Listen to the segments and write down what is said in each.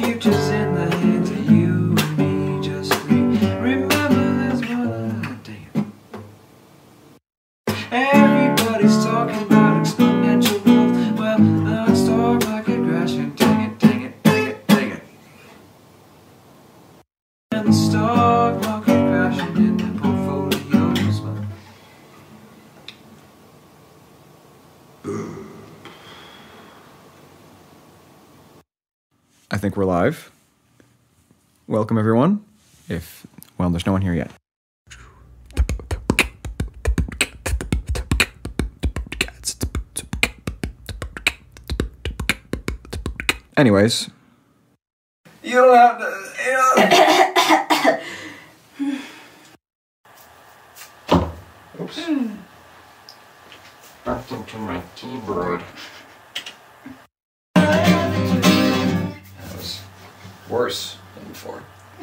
future's in the hands of you and me, just three. Remember there's one. Dang it. Everybody's talking about exponential growth. Well, the stock market crashing. Dang it, dang it, dang it, dang it. And the stock market crashing in the portfolios. I think we're live. Welcome, everyone. Well, there's no one here yet. Anyways. You don't have to... Oops. Back into my keyboard. That was worse than before.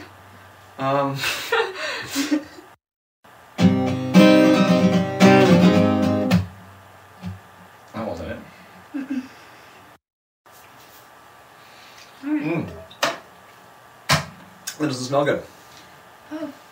That wasn't it. That doesn't smell good. Oh.